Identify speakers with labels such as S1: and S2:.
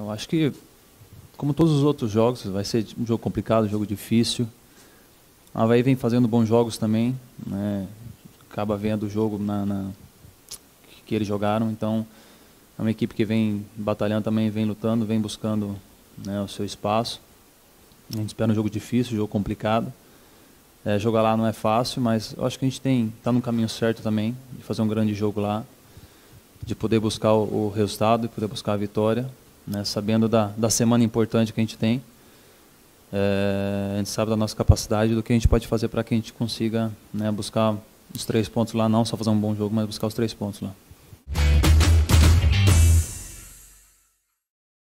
S1: eu acho que, como todos os outros jogos, vai ser um jogo complicado, um jogo difícil. A Avaí vem fazendo bons jogos também, né? Acaba vendo o jogo que eles jogaram, então é uma equipe que vem batalhando também, vem lutando, vem buscando, né, o seu espaço. A gente espera um jogo difícil, um jogo complicado. Jogar lá não é fácil, mas eu acho que a gente está no caminho certo também, de fazer um grande jogo lá, de poder buscar o resultado, de poder buscar a vitória, né, sabendo da semana importante que a gente tem. A gente sabe da nossa capacidade, do que a gente pode fazer para que a gente consiga, né, buscar os 3 pontos lá, não só fazer um bom jogo, mas buscar os 3 pontos lá.